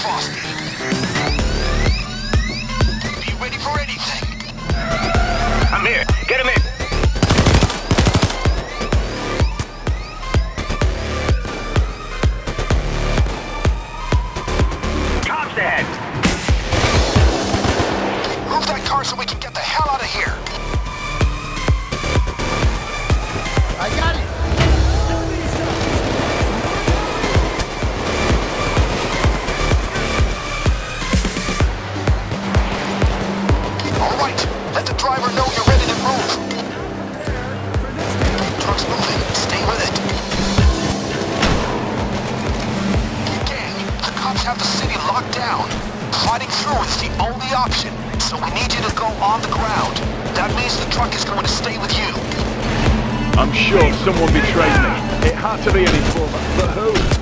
Frosty. Are you ready for anything? I'm here. Get him in. Cops ahead. Move that car so we can get the hell out of here. I got it. All right, let the driver know you're ready to move. Truck's moving. Stay with it. Gang, the cops have the city locked down. Fighting through is the only option, so we need you to go on the ground. That means the truck is going to stay with you. I'm sure someone betrayed me. It had to be an informer, but who?